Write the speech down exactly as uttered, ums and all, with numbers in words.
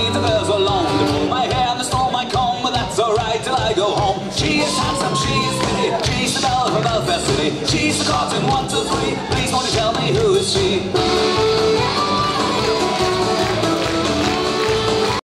night the girls were alone. They pulled my hair and they stole my comb, but that's alright till I go home. She is handsome, she is pretty, she's the belle from Belfast City. She's the cock